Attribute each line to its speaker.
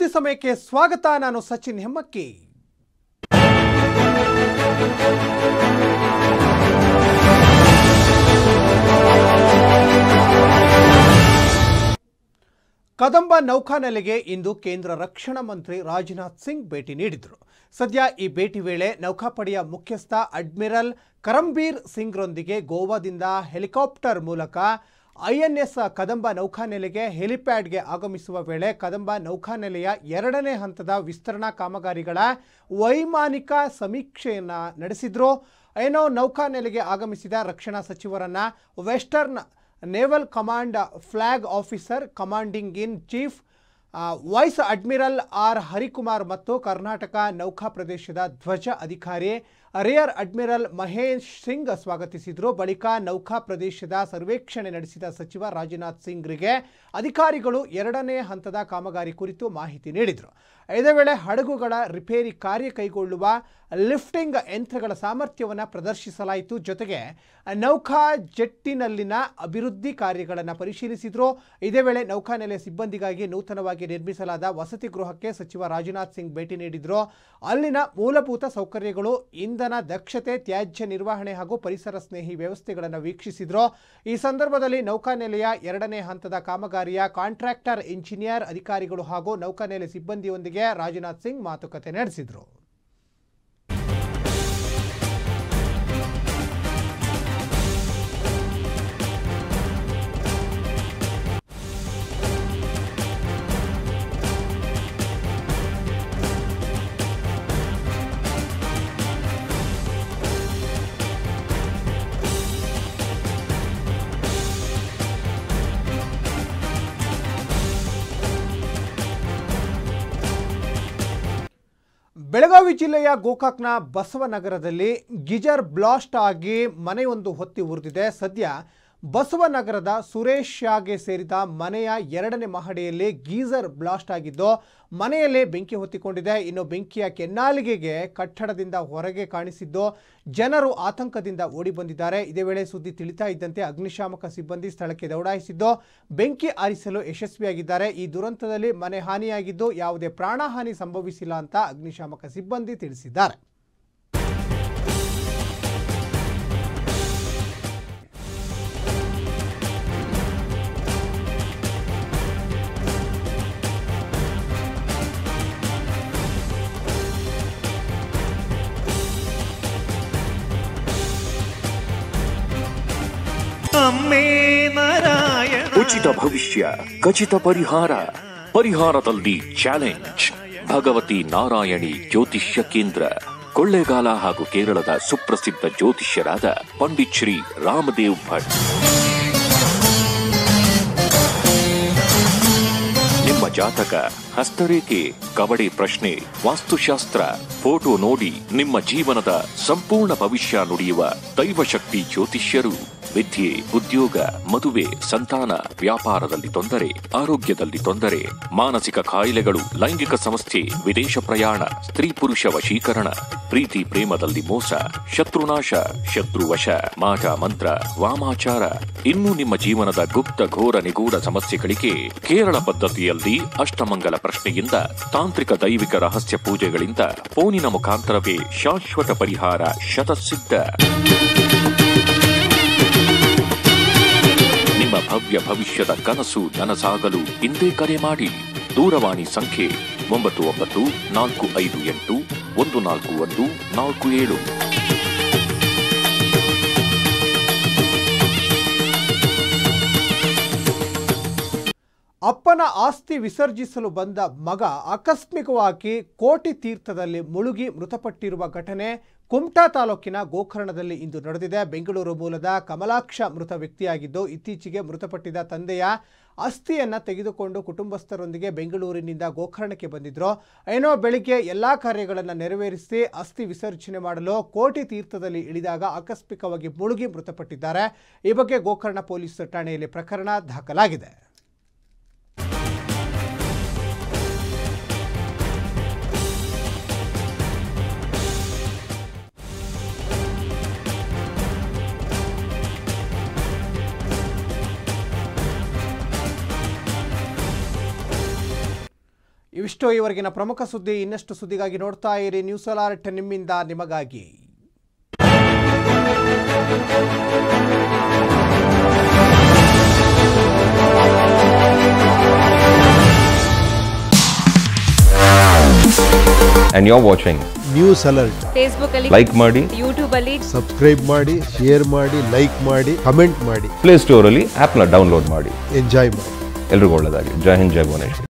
Speaker 1: ಸುದ್ದಿ ಸಮಯಕ್ಕೆ ಸ್ವಾಗತ. ನಾನು ಸಚಿನ್ ಹೆಮ್ಮಕ್ಕಿ. ಕದಂಬ ನೌಕಾನೆಲೆಗೆ ಇಂದು ಕೇಂದ್ರ ರಕ್ಷಣಾ ಮಂತ್ರಿ ರಾಜನಾಥ್ ಸಿಂಗ್ ಭೇಟಿ ನೀಡಿದರು. ಸದ್ಯ ಈ ಭೇಟಿ ವೇಳೆ ನೌಕಾಪಡೆಯ ಮುಖ್ಯಸ್ಥ ಅಡ್ಮಿರಲ್ ಕರಂಬೀರ್ ಸಿಂಗ್ರೊಂದಿಗೆ ಗೋವಾದಿಂದ ಹೆಲಿಕಾಪ್ಟರ್ ಮೂಲಕ ಐಎನ್ಎಸ್ ಕದಂಬ ನೌಕಾನೆಲೆಗೆ ಹೆಲಿಪ್ಯಾಡ್ಗೆ ಆಗಮಿಸುವ ವೇಳೆ ಕದಂಬ ನೌಕಾನೆಲೆಯ ಎರಡನೇ ಹಂತದ ವಿಸ್ತರಣಾ ಕಾಮಗಾರಿಗಳ ವೈಮಾನಿಕ ಸಮೀಕ್ಷೆಯನ್ನು ನಡೆಸಿದ್ರು. ಏನೋ ನೌಕಾನೆಲೆಗೆ ಆಗಮಿಸಿದ ರಕ್ಷಣಾ ಸಚಿವರನ್ನ western naval command flag officer commanding in chief vice admiral R Harikumar ಮತ್ತು ಕರ್ನಾಟಕ ನೌಕಾ ಪ್ರದೇಶದ ಧ್ವಜ ಅಧಿಕಾರಿ ರಿಯರ್ ಅಡ್ಮಿರಲ್ ಮಹೇಶ್ ಸಿಂಗ್ ಸ್ವಾಗತಿಸಿದರು. ಬಳಿಕ ನೌಕಾ ಪ್ರದೇಶದ ಸರ್ವೇಕ್ಷಣೆ ನಡೆಸಿದ ಸಚಿವ ರಾಜನಾಥ್ ಸಿಂಗ್ರಿಗೆ ಅಧಿಕಾರಿಗಳು ಎರಡನೇ ಹಂತದ ಕಾಮಗಾರಿ ಕುರಿತು ಮಾಹಿತಿ ನೀಡಿದರು. ಇದೇ ವೇಳೆ ಹಡಗುಗಳ ರಿಪೇರಿ ಕಾರ್ಯ ಕೈಗೊಳ್ಳುವ ಲಿಫ್ಟಿಂಗ್ ಯಂತ್ರಗಳ ಸಾಮರ್ಥ್ಯವನ್ನು ಪ್ರದರ್ಶಿಸಲಾಯಿತು. ಜೊತೆಗೆ ನೌಕಾ ಜೆಟ್ಟಿನಲ್ಲಿನ ಅಭಿವೃದ್ಧಿ ಕಾರ್ಯಗಳನ್ನು ಪರಿಶೀಲಿಸಿದರು. ಇದೇ ವೇಳೆ ನೌಕಾನೆಲೆ ಸಿಬ್ಬಂದಿಗಾಗಿ ನೂತನವಾಗಿ ನಿರ್ಮಿಸಲಾದ ವಸತಿ ಗೃಹಕ್ಕೆ ಸಚಿವ ರಾಜನಾಥ್ ಸಿಂಗ್ ಭೇಟಿ ನೀಡಿದರು. ಅಲ್ಲಿನ ಮೂಲಭೂತ ಸೌಕರ್ಯಗಳು, ಇಂಧನ ದಕ್ಷತೆ, ತ್ಯಾಜ್ಯ ನಿರ್ವಹಣೆ ಹಾಗೂ ಪರಿಸರ ಸ್ನೇಹಿ ವ್ಯವಸ್ಥೆಗಳನ್ನು ವೀಕ್ಷಿಸಿದರು. ಈ ಸಂದರ್ಭದಲ್ಲಿ ನೌಕಾನೆಲೆಯ ಎರಡನೇ ಹಂತದ ಕಾಮಗಾರಿಯ ಕಾಂಟ್ರಾಕ್ಟರ್, ಇಂಜಿನಿಯರ್, ಅಧಿಕಾರಿಗಳು ಹಾಗೂ ನೌಕಾನೆಲೆ ಸಿಬ್ಬಂದಿಯೊಂದಿಗೆ ರಾಜನಾಥ್ ಸಿಂಗ್ ಮಾತುಕತೆ ನಡೆಸಿದರು. ಬೆಳಗಾವಿ ಜಿಲ್ಲೆಯ ಗೋಕಾಕ್ನ ಬಸವನಗರದಲ್ಲಿ ಗಿಜರ್ ಬ್ಲಾಸ್ಟ್ ಆಗಿ ಮನೆಯೊಂದು ಹೊತ್ತಿ ಉರಿದಿದೆ. ಸದ್ಯ ಬಸವನಗರದ ಸುರೇಶ್ ಶಾಗೆ ಸೇರಿದ ಮನೆಯ ಎರಡನೇ ಮಹಡಿಯಲ್ಲಿ ಗೀಜರ್ ಬ್ಲಾಸ್ಟ್ ಆಗಿದ್ದು ಮನೆಯಲ್ಲೇ ಬೆಂಕಿ ಹೊತ್ತಿಕೊಂಡಿದೆ. ಇನ್ನು ಬೆಂಕಿಯ ಕೆನ್ನಾಲಿಗೆಗೆ ಕಟ್ಟಡದಿಂದ ಹೊರಗೆ ಕಾಣಿಸಿದ್ದು ಜನರು ಆತಂಕದಿಂದ ಓಡಿ ಬಂದಿದ್ದಾರೆ. ಇದೇ ವೇಳೆ ಸುದ್ದಿ ತಿಳಿತಾ ಇದ್ದಂತೆ ಅಗ್ನಿಶಾಮಕ ಸಿಬ್ಬಂದಿ ಸ್ಥಳಕ್ಕೆ ದೌಡಾಯಿಸಿದ್ದು ಬೆಂಕಿ ಆರಿಸಲು ಯಶಸ್ವಿಯಾಗಿದ್ದಾರೆ. ಈ ದುರಂತದಲ್ಲಿ ಮನೆ ಹಾನಿಯಾಗಿದ್ದು ಯಾವುದೇ ಪ್ರಾಣಹಾನಿ ಸಂಭವಿಸಿಲ್ಲ ಅಂತ ಅಗ್ನಿಶಾಮಕ ಸಿಬ್ಬಂದಿ ತಿಳಿಸಿದ್ದಾರೆ.
Speaker 2: ಉಚಿತ ಭವಿಷ್ಯ, ಖಚಿತ ಪರಿಹಾರ, ಪರಿಹಾರದಲ್ಲಿ ಚಾಲೆಂಜ್. ಭಗವತಿ ನಾರಾಯಣಿ ಜ್ಯೋತಿಷ್ಯ ಕೇಂದ್ರ, ಕೊಳ್ಳೇಗಾಲ ಹಾಗೂ ಕೇರಳದ ಸುಪ್ರಸಿದ್ಧ ಜ್ಯೋತಿಷ್ಯರಾದ ಪಂಡಿತ್ ಶ್ರೀ ರಾಮದೇವ್ ಭಟ್. ನಿಮ್ಮ ಜಾತಕ, ಹಸ್ತರೇಖೆ, ಕವಡೆ ಪ್ರಶ್ನೆ, ವಾಸ್ತುಶಾಸ್ತ್ರ, ಫೋಟೋ ನೋಡಿ ನಿಮ್ಮ ಜೀವನದ ಸಂಪೂರ್ಣ ಭವಿಷ್ಯ ನುಡಿಯುವ ದೈವಶಕ್ತಿ ಜ್ಯೋತಿಷ್ಯರು. ವಿದ್ಯೆ, ಉದ್ಯೋಗ, ಮದುವೆ, ಸಂತಾನ, ವ್ಯಾಪಾರದಲ್ಲಿ ತೊಂದರೆ, ಆರೋಗ್ಯದಲ್ಲಿ ತೊಂದರೆ, ಮಾನಸಿಕ ಕಾಯಿಲೆಗಳು, ಲೈಂಗಿಕ ಸಮಸ್ಯೆ, ವಿದೇಶ ಪ್ರಯಾಣ, ಸ್ತ್ರೀ ಪುರುಷ ವಶೀಕರಣ, ಪ್ರೀತಿ ಪ್ರೇಮದಲ್ಲಿ ಮೋಸ, ಶತ್ರುನಾಶ, ಶತ್ರುವಶ, ಮಾಟ ಮಂತ್ರ, ವಾಮಾಚಾರ, ಇನ್ನು ನಿಮ್ಮ ಜೀವನದ ಗುಪ್ತ ಘೋರ ನಿಗೂಢ ಸಮಸ್ಯೆಗಳಿಗೆ ಕೇರಳ ಪದ್ಧತಿಯಲ್ಲಿ ಅಷ್ಟಮಂಗಲ ಪ್ರಶ್ನೆಯಿಂದ, ತಾಂತ್ರಿಕ ದೈವಿಕ ರಹಸ್ಯ ಪೂಜೆಗಳಿಂದ, ಫೋನಿನ ಮುಖಾಂತರವೇ ಶಾಶ್ವತ ಪರಿಹಾರ ಶತಸಿದ್ಧ. ನಿಮ್ಮ ಭವ್ಯ ಭವಿಷ್ಯದ ಕನಸು ನನಸಾಗಲು ಇಂದೇ ಕರೆ ಮಾಡಿ. ದೂರವಾಣಿ ಸಂಖ್ಯೆ 9945814147.
Speaker 1: ಅಪ್ಪನ ಆಸ್ತಿ ವಿಸರ್ಜಿಸಲು ಬಂದ ಮಗ ಆಕಸ್ಮಿಕವಾಗಿ ಕೋಟಿ ತೀರ್ಥದಲ್ಲಿ ಮುಳುಗಿ ಮೃತಪಟ್ಟಿರುವ ಘಟನೆ ಕುಮಟಾ ತಾಲೂಕಿನ ಗೋಕರ್ಣದಲ್ಲಿ ಇಂದು ನಡೆದಿದೆ. ಬೆಂಗಳೂರು ಮೂಲದ ಕಮಲಾಕ್ಷ ಮೃತ ವ್ಯಕ್ತಿಯಾಗಿದ್ದು ಇತ್ತೀಚೆಗೆ ಮೃತಪಟ್ಟಿದ್ದ ತಂದೆಯ ಅಸ್ಥಿಯನ್ನು ತೆಗೆದುಕೊಂಡು ಕುಟುಂಬಸ್ಥರೊಂದಿಗೆ ಬೆಂಗಳೂರಿನಿಂದ ಗೋಕರ್ಣಕ್ಕೆ ಬಂದಿದ್ರು. ಏನೋ ಬೆಳಿಗ್ಗೆ ಎಲ್ಲಾ ಕಾರ್ಯಗಳನ್ನು ನೆರವೇರಿಸಿ ಅಸ್ಥಿ ವಿಸರ್ಜನೆ ಮಾಡಲು ಕೋಟಿ ತೀರ್ಥದಲ್ಲಿ ಇಳಿದಾಗ ಆಕಸ್ಮಿಕವಾಗಿ ಮುಳುಗಿ ಮೃತಪಟ್ಟಿದ್ದಾರೆ. ಈ ಬಗ್ಗೆ ಗೋಕರ್ಣ ಪೊಲೀಸ್ ಠಾಣೆಯಲ್ಲಿ ಪ್ರಕರಣ ದಾಖಲಾಗಿದೆ. ಇವಿಷ್ಟು ಇವರೆಗಿನ ಪ್ರಮುಖ ಸುದ್ದಿ. ಇನ್ನಷ್ಟು ಸುದ್ದಿಗಾಗಿ ನೋಡ್ತಾ ಇರಿ ನ್ಯೂಸ್ ಅಲರ್ಟ್, ನಿಮ್ಮಿಂದ ನಿಮಗಾಗಿ.
Speaker 3: And you're watching
Speaker 4: news alert.
Speaker 5: Facebook ಅಲ್ಲಿ
Speaker 3: like ಮಾಡಿ,
Speaker 5: ಯೂಟ್ಯೂಬ್ ಅಲ್ಲಿ
Speaker 4: ಸಬ್ಸ್ಕ್ರೈಬ್ ಮಾಡಿ, ಶೇರ್ ಮಾಡಿ, ಲೈಕ್ ಮಾಡಿ, ಕಮೆಂಟ್ ಮಾಡಿ,
Speaker 3: ಪ್ಲೇ ಸ್ಟೋರ್ ಅಲ್ಲಿ ಆಪ್ ನ ಡೌನ್ಲೋಡ್ ಮಾಡಿ.
Speaker 4: ಎಂಜಾಯ್ ಮಾಡಿ.
Speaker 3: ಎಲ್ರಿಗೂ ಒಳ್ಳೆಯದಾಗಲಿ. ಜೈ ಹಿಂದ್, ಜೈ ಭುವನೇಶ್ವರಿ.